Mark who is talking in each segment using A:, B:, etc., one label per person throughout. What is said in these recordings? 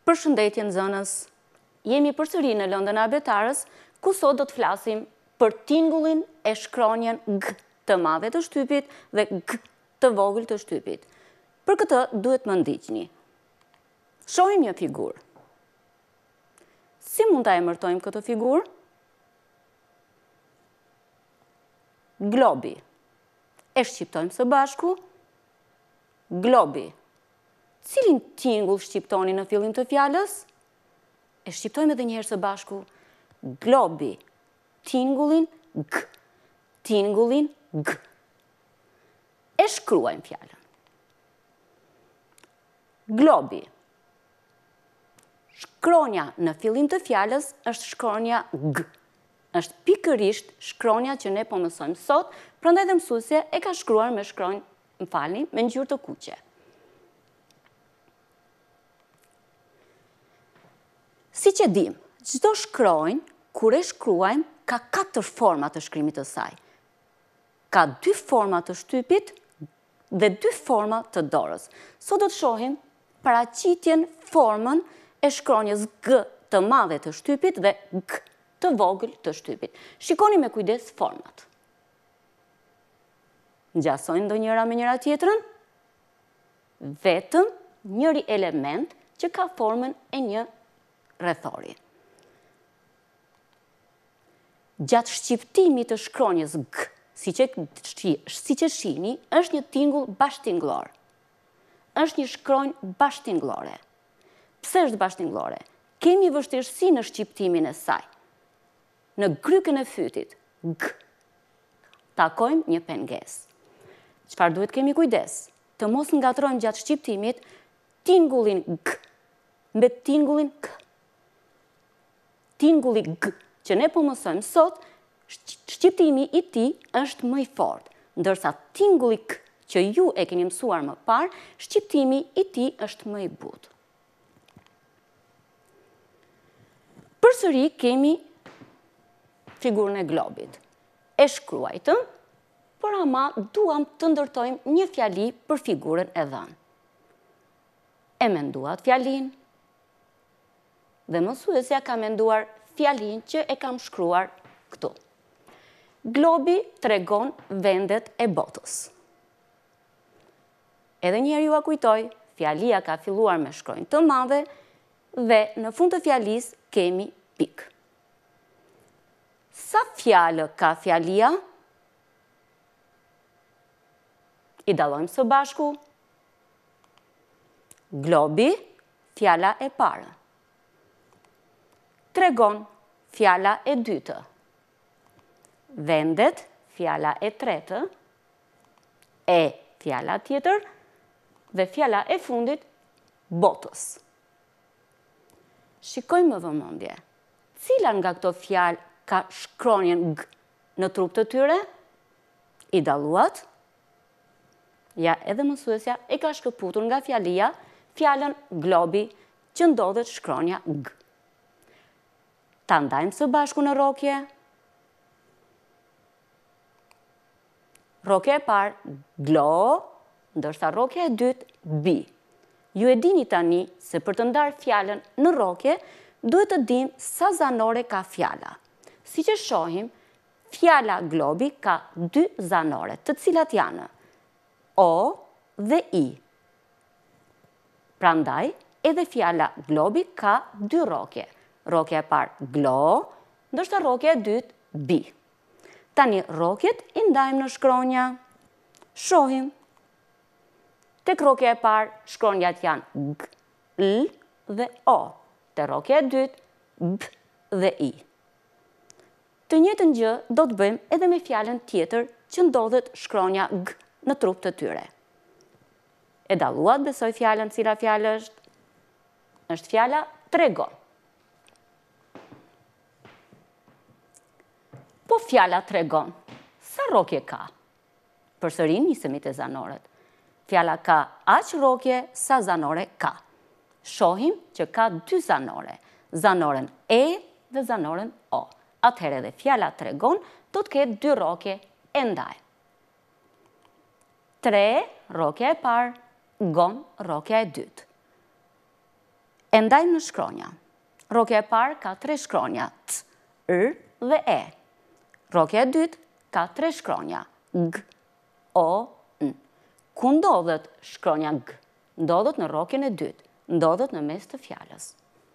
A: Përshëndetje nxënës, jemi përsëri në lëndën e Abetarës, ku sot do të flasim për tingullin e shkronjën G të madhe të shtypit dhe G të vogël të shtypit. Për këtë duhet më ndiqni. Shohim një figurë. Si mund ta emërtojmë këtë figurë? Globi. E shqiptojmë së bashku. Globi. Cilin tingull shqiptoni në fillim të fjalës? E shqiptojmë edhe njëherë së bashku. Globi. Tingullin G. Tingullin G. E shkruajmë fjalën. Globi. Shkronja në fillim të fjalës është shkronja G. Është pikërisht shkronja që ne po mësojmë sot, prandaj dhe mësuesja e ka shkruar me shkronjë, me ngjyrë të kuqe. Siç e dim, çdo shkronjë, kur e shkruajmë, ka 4 forma të shkrimit të saj. Ka 2 forma të shtypit dhe 2 forma të dorës. Sot do të shohim paraqitjen formën e shkronjës G të madhe të shtypit dhe G të vogël të shtypit. Shikoni me kujdes format. Ngjasojnë ndonjëra me njëra tjetrën? Vetëm njëri element që ka formën e një rrethori. Gjatë shqiptimit të shkronjës G, siç e shihni, është një tingull bashkëtingullor. Është një shkronjë bashkëtingullore. Pse është bashkëtingullore? Kemi vështirësi në shqiptimin e saj. Në grykën e fytit, G, takojmë një pengesë. Çfarë duhet kemi kujdes? Të mos ngatrojmë gjatë shqiptimit tingullin G me tingullin K. Tingulli G që ne po mësojmë sot, shqiptimi i tij është më i fortë, ndërsa tingulli K që ju e keni mësuar më parë, shqiptimi i tij është më i butë. Përsëri kemi figurën e globit. E shkruajtëm, por ama duam të ndërtojmë një fjali për figurën e dhënë. E menduat fjalin? Dhe mësuesja ka menduar fjalin që e kam shkruar këtu. Globi tregon vendet e botës. Edhe njëherë ju a kujtoj, fjalia ka filluar me shkronjë të madhe dhe në fund të fjalisë kemi pikë. Sa fjalë ka fjalia? I dallojmë së bashku. Globi, fjala e parë. Tregon, fjala e dytë. Vendet, fjala e tretë. E, fjala tjetër. Dhe fjala e fundit, botës. Shikojmë me vëmendje. Cila nga këto fjalë ka shkronjën G në trup të tyre? I dalluat? Ja, edhe mësuesja e ka shkëputur nga fjalia fjalën globi që ndodhet shkronja G. Ta ndajmë së bashku në rrokje. Rrokja e parë glo, ndërsa rrokja e dytë bi. Ju e dini tani se për të ndarë fjalën në rrokje, duhet të dim sa zanore ka fjala. Siç e shohim, fjala globi ka 2 zanore, të cilat janë O dhe I. Prandaj, edhe fjala globi ka 2 rrokje. Rrokja e parë glo, ndërsa rrokja e dytë bi. Tani rrokjet i ndajmë në shkronja. Shohim. Tek rrokja e parë, shkronjat janë G, L dhe O. Te rrokja e dytë, B dhe I. Të njëjtën gjë do të bëjmë edhe me fjalën tjetër që ndodhet shkronja G në trup të tyre. E dalluat besoj fjalën, cila fjalë është? Është fjala tregon. Po fjala tregon, sa rrokje ka? Përsëri nisemi te zanoret. Fjala ka aq rrokje sa zanore ka. Shohim që ka 2 zanore, zanoren E dhe zanoren O. Atëherë edhe fjala tregon do të ketë 2 rrokje e ndaj. 3 rrokja e parë, gon rrokja e dytë. E ndajmë në shkronja. Rrokja e parë ka 3 shkronja, t, r dhe e. Rrokja e dytë ka 3 shkronja, g, o, n. Ku ndodhet shkronja g? Ndodhet në rrokjen e dytë, ndodhet në mes të fjalës.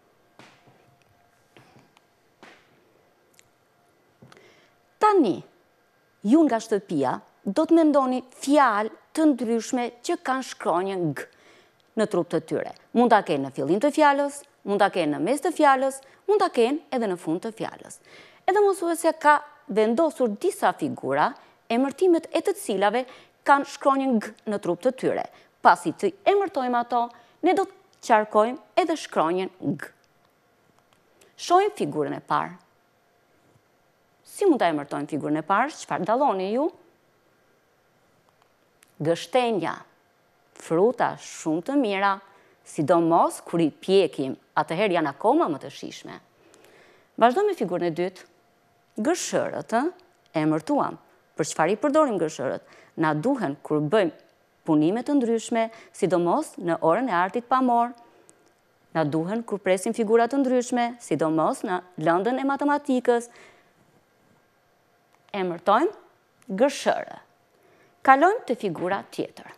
A: Tani, ju nga shtëpia do të mendoni fjalë të ndryshme që kanë shkronjën g në trup të tyre. Mund ta kenë në fillim të fjalës, mund ta kenë në mes të fjalës, mund ta kenë edhe në fund të fjalës. Edhe mësuesja ka vendosur disa figura, emërtimet e të cilave kanë shkronjën g në trup të tyre. Pasi të emërtojmë ato, ne do të qarkojmë edhe shkronjën g. Shohim figurën e parë. Si mund ta emërtojmë figurën e parë? Çfarë dalloni ju? Gështenja, fruta shumë të mira, sidomos kur i pjekim, atëherë janë akoma më të shijshme. Vazhdojmë me figurën e dytë. Gëshërët, emërtuam. Për çfarë i përdorim gëshërët? Na duhen kur bëjmë punime të ndryshme, sidomos në orën e artit pamor. Na duhen kur presim figura të ndryshme, sidomos në lëndën e matematikës. Emërtojmë gëshërë. Kalojmë te figura tjetër.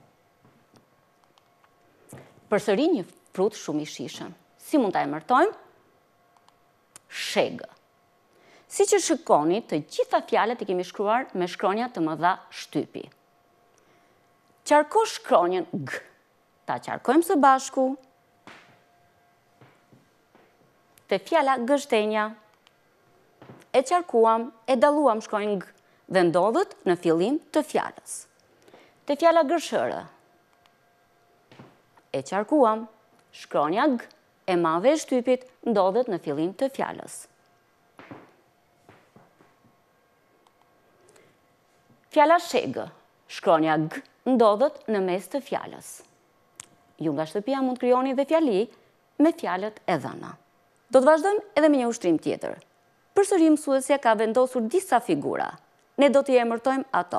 A: Përsëri një frut shumë i shijshëm. Si mund ta emërtojmë? Shegë. Siç e shikoni, të gjitha fjalët i kemi shkruar me shkronja të mëdha shtypi. Qarko shkronjën g. Ta qarkojmë së bashku. Te fjala gështenja. E qarkuam, e dalluam shkronjën g dhe ndodhet në fillim të fjalës. Te fjala gëshërë. E qarkuam, shkronja g e madhe e shtypit ndodhet në fillim të fjalës. Fjala shegë, shkronja g ndodhet në mes të fjalës. Ju nga shtëpia mund krijoni dhe fjali me fjalët e dhëna. Do të vazhdojmë edhe me një ushtrim tjetër. Përsëri mësuesja ka vendosur disa figura. Ne do t'i emërtojmë ato.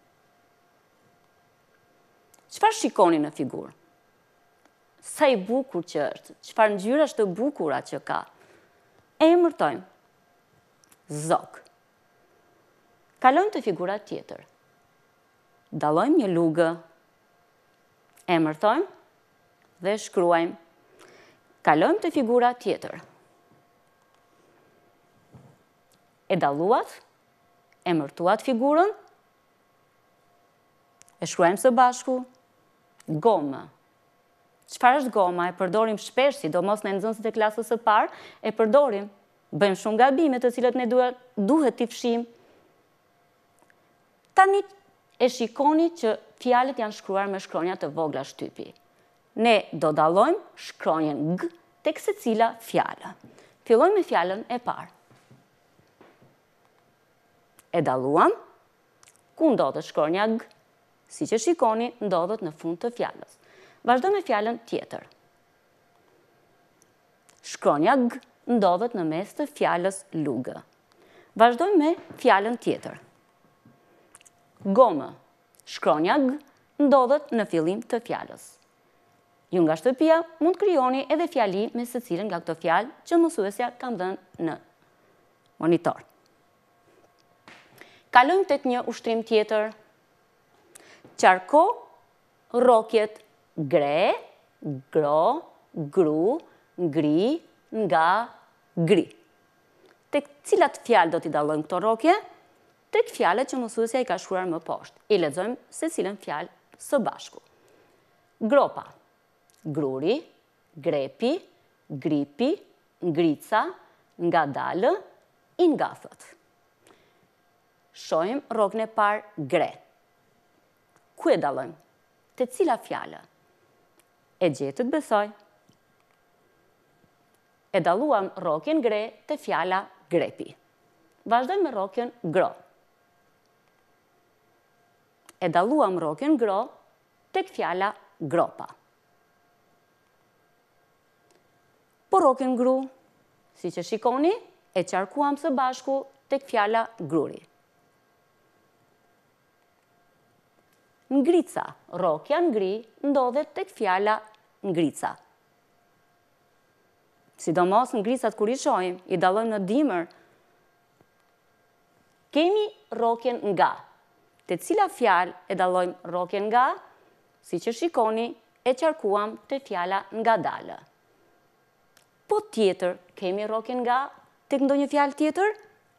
A: Çfarë shikoni në figurë? Sa i bukur që është, çfarë ngjyrash të bukura që ka. E emërtojmë. Zog. Kalojmë te figura tjetër. Dallojmë një lugë. Emërtojmë dhe shkruajmë. Kalojmë te figura tjetër. E dalluat, emërtuat figurën, e shkruajmë së bashku, gomë. Çfarë është goma? E përdorim shpesh, sidomos në nxënësit e klasës së parë, e përdorim. Bëjmë shumë gabime të cilat ne duhet t'i fshijmë. Tani e shikoni që fjalët janë shkruar me shkronja të vogla shtypi. Ne do dallojmë shkronjën g tek secila fjalë. Fillojmë me fjalën e parë. E dalluam, ku ndodhet shkronja g? Siç e shikoni, ndodhet në fund të fjalës. Vazhdojmë me fjalën tjetër. Shkronja g ndodhet në mes të fjalës lugë. Vazhdojmë me fjalën tjetër. Gomë. Shkronja g ndodhet në fillim të fjalës. Ju nga shtëpia mund krijoni edhe fjali me secilën nga këto fjalë që mësuesja ka dhënë në monitor. Kalojmë tek një ushtrim tjetër. Qarko rrokjet gre, gro, gru, ngri, nga, gri. Tek cilat fjalë do t'i dallojmë këto rrokje? Tek fjalët që mësuesja i ka shkruar më poshtë. I lexojmë secilën fjalë së bashku. Gropa, gruri, grepi, gripi, ngrica, ngadalë, i ngathët. Shohim rrokën e parë gre. Ku e dallojmë? Te cila fjalë? E gjetët, besoj. E dalluam rrokjen gre te fjala grepi. Vazhdojmë me rrokjen gro. E dalluam rrokjen gro tek fjala gropa. Po rrokjen gru, siç e shikoni, e qarkuam së bashku tek fjala gruri. Ngrica, rrokja ngri ndodhet tek fjala ngrica. sidomos në grisat kur i shohim, i dallojmë në dimër. Kemi rrokjen nga. Te cila fjalë e dallojmë rrokjen nga? Si që shikoni, e qarkuam te fjala ngadalë. Po tjetër, kemi rrokjen nga tek ndonjë fjalë tjetër?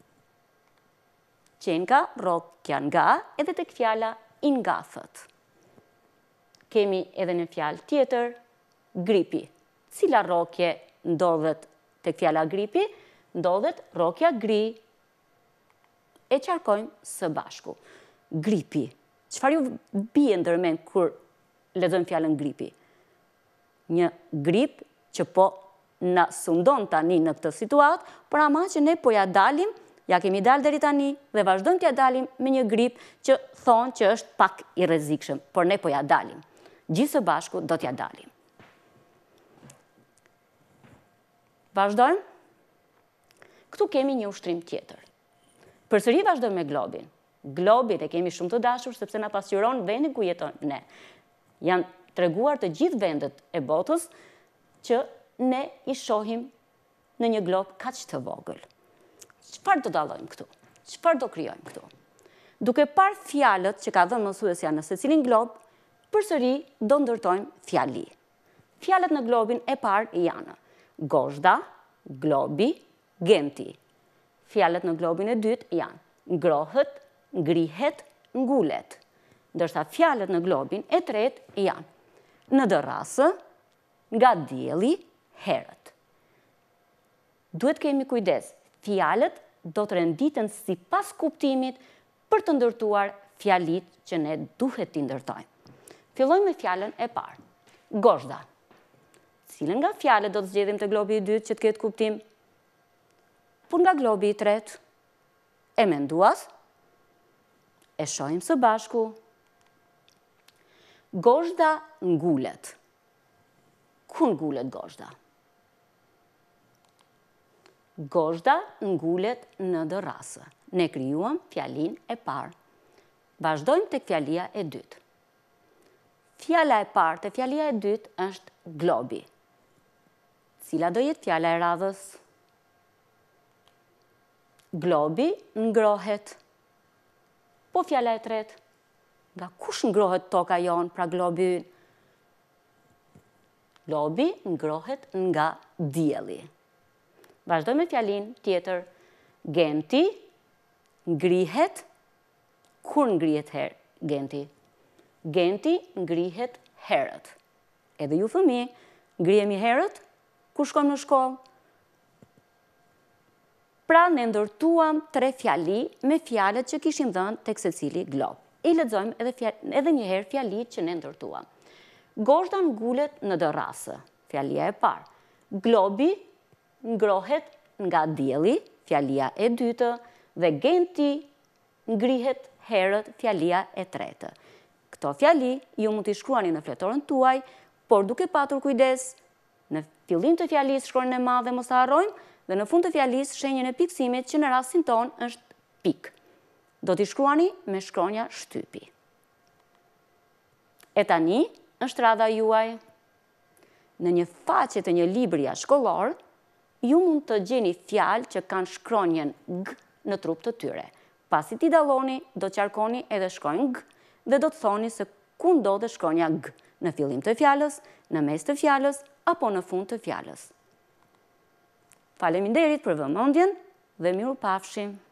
A: Qenë ka rrokja nga edhe tek fjala i ngafët. Kemi edhe një fjalë tjetër, gripi. Cila rrokje ndodhet tek fjala gripi? Ndodhet rrokja gri. E qarkojmë së bashku. Gripi. Çfarë ju bie ndërmend kur lexojmë fjalën gripi? Një grip që po na sundon tani në këtë situatë, por ama që ne po ja dalim, ja kemi dalë deri tani dhe vazhdojmë t'ja dalim me një grip që thonë që është pak i rrezikshëm, por ne po ja dalim. Gjithë së bashku do t'ja dalim. Vazhdojmë. Këtu kemi një ushtrim tjetër. Përsëri vazhdojmë me globin. Globin e kemi shumë të dashur sepse na pasqyron vendin ku jetojmë ne. Janë treguar të gjithë vendet e botës që ne i shohim në një glob kaq të vogël. Çfarë do dallojmë këtu? Çfarë do krijojmë këtu? Duke parë fjalët që ka dhënë mësuesja në secilin glob, përsëri do ndërtojmë fjali. Fjalët në globin e parë janë gozhda, globi, genti. Fjalët në globin e dytë janë ngrohet, ngrihet, ngulet. Ndërsa fjalët në globin e tretë janë në dërrasë, nga dielli, herët. Duhet kemi kujdes. Fjalët do të renditen sipas kuptimit për të ndërtuar fjalit që ne duhet t'i ndërtojmë. Fillojmë me fjalën e parë. Gozhda. Cilën nga fjalët do të zgjedhim te globi i dytë që të ketë kuptim? Por nga globi i tretë? E menduas? E shohim së bashku. Gozhda ngulet. Ku ngulet gozhda? Gozhda ngulet në dërrasë. Ne krijuam fjalin e parë. Vazhdojmë tek fjalia e dytë. Fjala e parë te fjalia e dytë është globi. Cila do jetë fjala e radhës? Globi ngrohet. Po fjala e tretë? Nga kush ngrohet toka jon, pra globi ynë? Globi ngrohet nga dielli. Vazhdojmë me fjalin tjetër. Genti ngrihet. Kur ngrihet genti? Genti ngrihet herët. Edhe ju fëmijë, ngrihemi herët? Kur shkojmë në shkollë? Pra ne ndërtuam 3 fjali me fjalët që kishim dhënë tek secili glob. I lexojmë edhe një herë fjalit që ne ndërtuam. Gozhda ngulet në dërrasë. Fjalia e parë. Globi ngrohet nga dielli, fjalia e dytë, dhe genti ngrihet herët, fjalia e tretë. Këto fjali ju mund t'i shkruani në fletorën tuaj, por duke patur kujdes, në fillim të fjalisë shkronjën e madhe mos ta harrojmë, dhe në fund të fjalisë shenjën e pikësimit që në rastin ton është pik. Do t'i shkruani me shkronja shtypi. E tani është radha juaj. Në një faqe të një libri shkollor, ju mund të gjeni fjalë që kanë shkronjën g në trup të tyre. Pasi t'i dalloni, do qarkoni edhe shkronjën g dhe do të thoni se ku ndodhet shkronja g, në fillim të fjalës, në mes të fjalës apo në fund të fjalës. Faleminderit për vëmendjen dhe mirupafshim.